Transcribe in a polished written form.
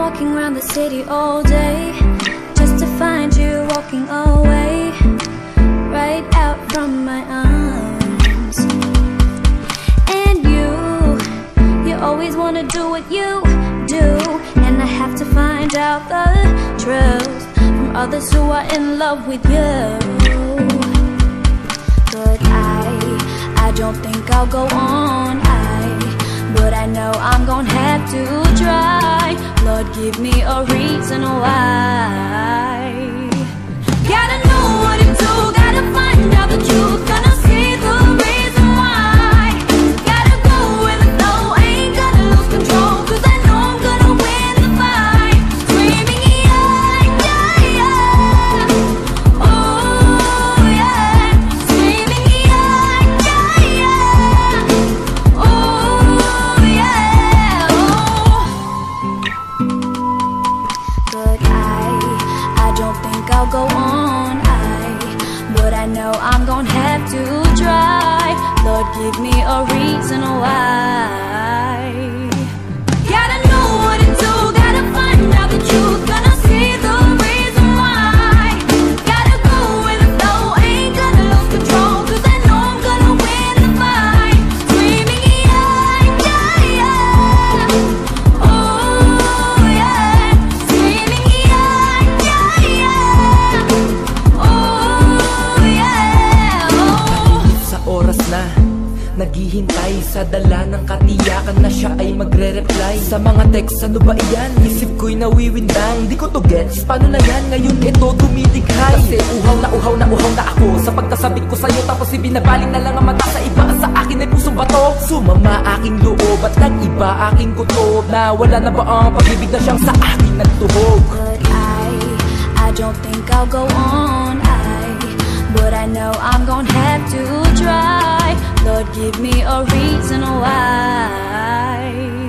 walking around the city all day, just to find you walking away, right out from my arms. And you always wanna do what you do, and I have to find out the truth from others who are in love with you. But I don't think I'll go on, but I know I'm gonna have to try. Lord, give me a reason why. Gotta know what to do, gotta find out the truth, gonna see the reason why. Gotta go with the flow, ain't gonna lose control, 'cause I know I'm gonna win the fight. Screaming yeah, yeah, yeah. Oh yeah. Screaming yeah, yeah, yeah. Oh yeah. But I don't think I'll go on, but I know I'm gonna have to try. Lord, give me a reason why. Gotta know what to do, gotta find out the truth, gonna see the reason why. Gotta go with the flow, ain't gonna lose control, 'cause I know I'm gonna win the fight. Screaming yeah, yeah, yeah. Oh yeah. Screaming yeah, yeah, yeah. Oh yeah. Sa oras na naghihintay, sa dala ng katiyakan na siya ay magre-reply sa mga text. Ano ba iyan? Isip ko'y nawiwindang, di ko to gets. Paano na yan? Ngayon ito tumitighay. Kasi uhaw na ako sa pagkasabi ko sa'yo, tapos ibinabaling na lang ang mata sa iba. Sa akin ay pusong bato, sumama aking loob at nag-iba aking kutob. Na wala na ba ang pag-ibig na siyang sa akin nagtuhog? But I don't think I'll go on, but I know I'm gonna have to try. Lord, give me a reason why.